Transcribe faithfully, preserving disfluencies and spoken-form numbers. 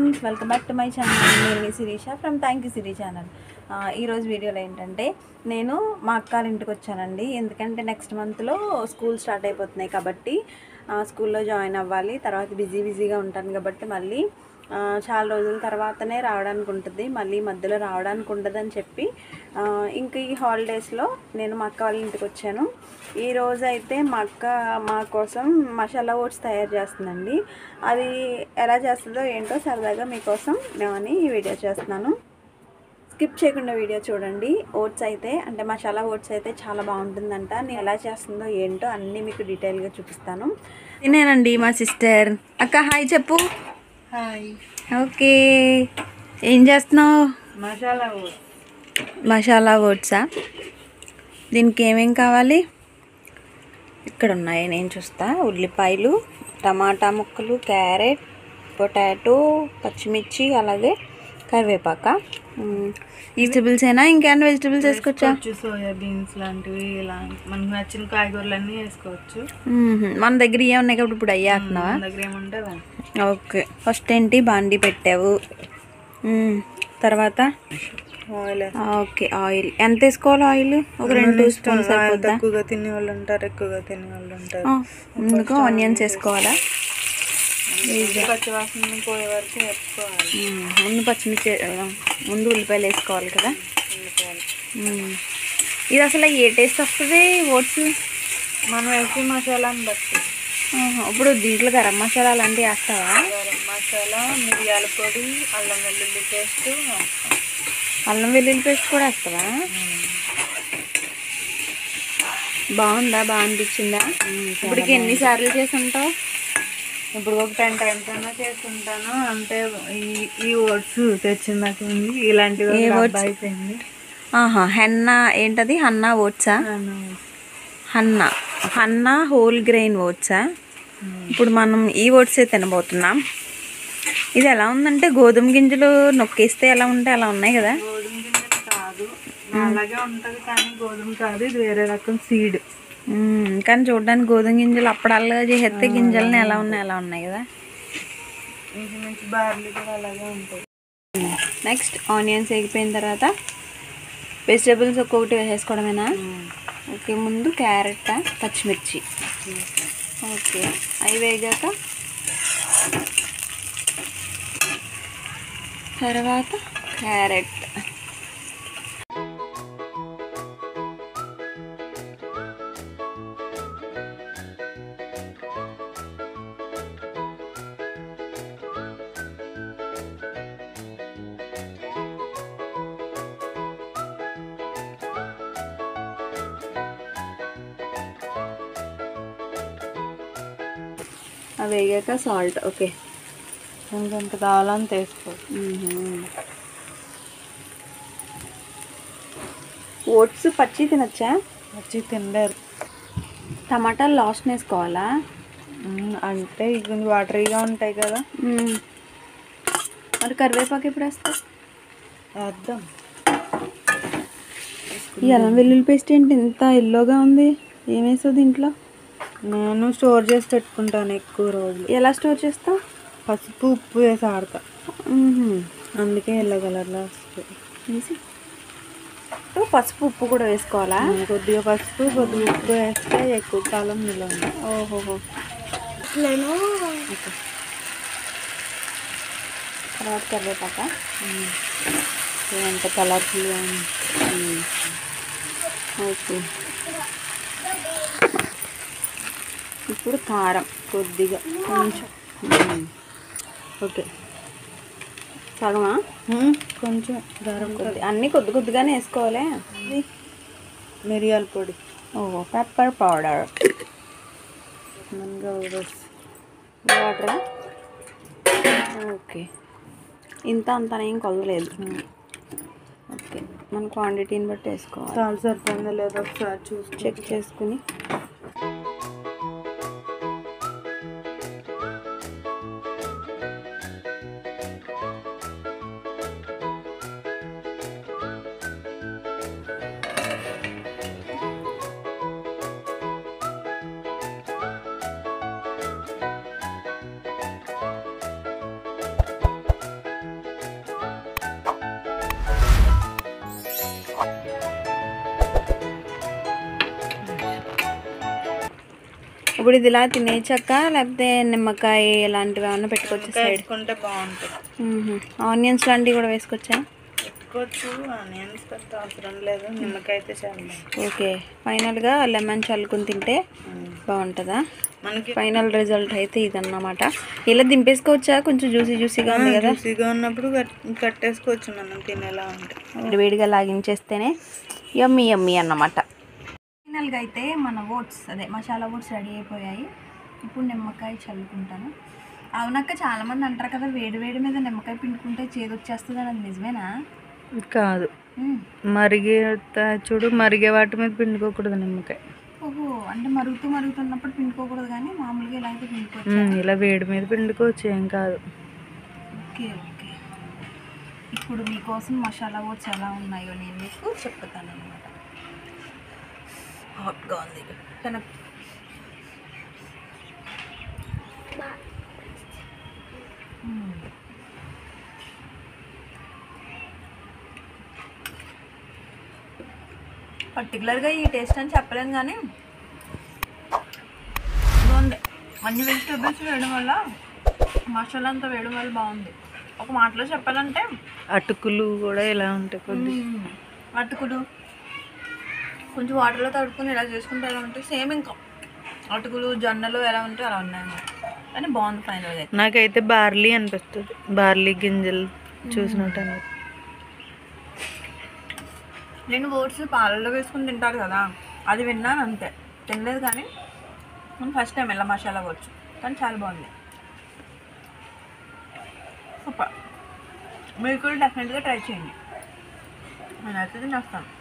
Friends, welcome back to my channel. నేను మీ Sirisha from thank you Siri channel. ఈరోజు వీడియోలో ఏంటంటే నేను మా అక్క ఇంటికి వచ్చానండి. ఎందుకంటే నెక్స్ట్ మంత్లో స్కూల్ స్టార్ట్ అయిపోతున్నాయి కాబట్టి స్కూల్లో జాయిన్ అవ్వాలి. తర్వాత బిజీ బిజీగా ఉంటాను కాబట్టి మళ్ళీ చాలా రోజుల తర్వాతనే రావడానికి ఉంటుంది. మళ్ళీ మధ్యలో రావడానికి ఉండదని చెప్పి ఇంక ఈ హాలిడేస్లో నేను మా అక్క వాళ్ళ ఇంటికి వచ్చాను. ఈరోజు అయితే మా అక్క మా కోసం మసాలా ఓట్స్ తయారు చేస్తుందండి. అది ఎలా చేస్తుందో ఏంటో సరదాగా మీకోసం నేను ఈ వీడియో చేస్తున్నాను. స్కిప్ చేయకుండా వీడియో చూడండి. ఓట్స్ అయితే అంటే మసాలా ఓట్స్ అయితే చాలా బాగుంటుందంట. నేను ఎలా చేస్తుందో ఏంటో అన్నీ మీకు డీటెయిల్గా చూపిస్తాను. నేనండి మా సిస్టర్. అక్క హాయ్ చెప్పు. హాయ్. ఓకే, ఏం చేస్తున్నావు? మసాలా ఓట్స్. మసాలా ఓట్సా? దీనికి ఏమేం కావాలి? ఇక్కడ ఉన్నాయి, నేను చూస్తా. ఉల్లిపాయలు, టమాటా ముక్కలు, క్యారెట్, పొటాటో, పచ్చిమిర్చి, అలాగే కరివేపాక. వెజిటబుల్స్ అయినా ఇంకేమైనా వెజిటబుల్స్ వేసుకోవచ్చా? సోయా బీన్స్ లాంటివి, ఇలా మనకు నచ్చిన కాయగూరలన్నీ వేసుకోవచ్చు. మన దగ్గర ఏ ఉన్నాయి కాబట్టి ఇప్పుడు అయ్యాకున్నావా? మన దగ్గర ఏముంటే ఓకే. ఫస్ట్ ఏంటి, బాండీ పెట్టావు. తర్వాత ఆయిల్. ఓకే, ఆయిల్ ఎంత వేసుకోవాలి? ఆయిల్ ఒక రెండు స్పూన్స్ అయిపోద్దా? ఎక్కువగా తినే వాళ్ళు ఉంటారు, ఎక్కువగా తినే వాళ్ళు ఉంటారు. ముందుగా ఆనియన్స్ వేసుకోవాలా? పచ్చివాసన పోయే వరకు వేసుకోవాలి. ముందు పచ్చిమిర్చి, ముందు ఉల్లిపాయలు వేసుకోవాలి కదా. ఉల్లిపాయలు. ఇది అసలు ఏ టేస్ట్ వస్తుంది ఓట్స్? మనం వేసే మసాలాని బట్టి. ఇప్పుడు దీంట్లో గరం మసాలా అలాంటివి వేస్తావా? గరం మసాలా, మిరియాల పొడి, అల్లం వెల్లుల్లి పేస్ట్. అల్లం వెల్లుల్లి పేస్ట్ కూడా వేస్తావా? బాగుందా? బాగా అనిపించిందా? ఇప్పటికి ఎన్నిసార్లు చేసి ఉంటావు? ఇప్పుడు ఒక టెన్ టైమ్స్ అన్నా చేస్తుంటాను. అంటే ఈ ఈ ఓట్స్ తెచ్చిందాక ఉంది. ఇలాంటివి అయిపోయింది. ఆహా, హెన్నా ఏంటది? హన్నా ఓట్సా? హన్నా హన్నా హోల్ గ్రెయిన్ ఓట్సా? ఇప్పుడు మనం ఈ ఓట్సే తినబోతున్నాం. ఇది ఎలా ఉందంటే గోధుమ గింజలు నొక్కేస్తే ఎలా ఉంటే అలా ఉన్నాయి కదా. గోధుమ గింజలు కాదు, అలాగే ఉంటుంది కానీ గోధుమ కాదు, ఇది వేరే రకం సీడ్. కానీ చూడడానికి గోధుమ గింజలు అప్పడాలుగా చేస్తే గింజలని ఎలా ఉన్నాయి అలా ఉన్నాయి కదా. మంచి బార్లీ కూడా అలాగే ఉంటుంది. నెక్స్ట్ ఆనియన్స్ వేగిపోయిన తర్వాత వెజిటేబుల్స్ ఒక్కొక్కటి వేసేసుకోవడమేనా? ఓకే, ముందు క్యారెట్, పచ్చిమిర్చి. ఓకే, అవి వేగాక తర్వాత క్యారెట్. అవి వేగాక సాల్ట్. ఓకే, ఇంకెంత కావాలని తీసుకో. ఓట్స్ పచ్చి తినచ్చా? పచ్చి తినలేరు. టమాటాలు లాస్ట్ వేసుకోవాలా? అంటే కొంచెం వాటరీగా ఉంటాయి కదా. మరి కరివేపాకు ఎప్పుడు వేస్తా? వేద్దాం. ఈ అల్లం వెల్లుల్లి పేస్ట్ ఏంటి ఇంత ఎల్లోగా ఉంది? ఏం వేసావు దీంట్లో? నేను స్టోర్ చేసి పెట్టుకుంటాను ఎక్కువ రోజులు. ఎలా స్టోర్ చేస్తావు? పసుపు ఉప్పు వేసి ఆడతా, అందుకే ఎల్లో కలర్లో వస్తుంది. పసుపు ఉప్పు కూడా వేసుకోవాలా? కొద్దిగా పసుపు కొద్దిగా ఉప్పు వేస్తే ఎక్కువ కాలం నిల్వ ఉంది. ఓహోహో. నేను తర్వాత కరివేపాక ఎంత కలర్ఫుల్గా ఉంది. ఓకే, ఇప్పుడు కారం కొద్దిగా, కొంచెం. ఓకే, సగమా? కొంచెం కారం కొద్ది, అన్నీ కొద్ది కొద్దిగానే వేసుకోవాలి. మిరియాల పొడి. ఓహో, పెప్పర్ పౌడర్, వాటర్. ఓకే, ఇంత అంత ఏం కొలవలేదు. ఓకే, మన క్వాంటిటీని బట్టి వేసుకోవాలి. చాలా సరిపోయిందో లేదో ఒకసారి చూసి చెక్ చేసుకుని. ఇప్పుడు ఇది ఇలా తినేచక్క లేకపోతే నిమ్మకాయ ఇలాంటివి ఏమన్నా పెట్టుకోవచ్చు సైడ్ వేసుకుంటే బాగుంటుంది. ఆనియన్స్ లాంటివి కూడా వేసుకోవచ్చా? పెట్టుకోవచ్చు, ఆనియన్స్ పెద్ద అవసరం లేదు, నిమ్మకాయ అయితే చాలా. ఓకే, ఫైనల్గా లెమన్ చల్లుకుని తింటే బాగుంటుందా? మనకి ఫైనల్ రిజల్ట్ అయితే ఇదన్నమాట. ఇలా దింపేసుకోవచ్చా? కొంచెం జ్యూసీ జ్యూసీగా ఉంది కదా. జ్యూసీగా ఉన్నప్పుడు కట్టేసుకోవచ్చు మనం తినేలా ఉంటే. వేడిగా లాగించేస్తేనే యమ్మీ యమ్మీ అన్నమాట. ఫైనల్గా అయితే మన ఓట్స్ అదే మసాలా ఓట్స్ రెడీ అయిపోయాయి. ఇప్పుడు నిమ్మకాయ చల్లుకుంటాను. అవునక్క, చాలామంది అంటారు కదా వేడి వేడి మీద నిమ్మకాయ పిండుకుంటే చేదు వచ్చేస్తుంది అని, అది నిజమేనా? కాదు, మరిగే చూడు, మరిగే వాటి మీద పిండుకోకూడదు నిమ్మకాయ. ఓహో, అంటే మరుగుతూ మరుగుతున్నప్పుడు పిండుకోకూడదు, కానీ మామూలుగా ఇలా అయితే పిండుకోవచ్చు. ఇలా వేడి మీద పిండుకోవచ్చు, ఏం కాదు. ఓకే ఓకే, ఇప్పుడు మీకోసం మసాలా ఓట్స్ ఎలా ఉన్నాయో నేను మీకు చెప్తాను అనమాట. హాట్గా ఉంది కనుక పర్టికులర్గా ఈ టేస్ట్ అని చెప్పలేను, కానీ బాగుంది. అన్ని వెజిటేబుల్స్ వేయడం వల్ల, మసాలా అంతా వేయడం వల్ల బాగుంది. ఒక మాటలో చెప్పాలంటే అటుకులు కూడా ఇలా ఉంటాయి. కొద్ది అటుకులు కొంచెం వాటర్లో తడుపుకొని ఇలా చేసుకుంటే ఎలా ఉంటాయి, సేమ్ ఇంకా అటుకులు జొన్నలు ఎలా ఉంటాయి అలా ఉన్నాయన్నమాట. కానీ బాగుంది ఫైనల్గా. నాకైతే బార్లీ అనిపిస్తుంది, బార్లీ గింజలు చూసినట్టు. నేను ఓట్స్ పాలల్లో వేసుకుని తింటారు కదా, అది విన్నాను అంతే, తినలేదు. కానీ నేను ఫస్ట్ టైం ఇలా మసాలా ఓట్స్, కానీ చాలా బాగుంది, సూపర్. మీరు కూడా డెఫినెట్గా ట్రై చేయండి. నేనైతే తినేస్తాను.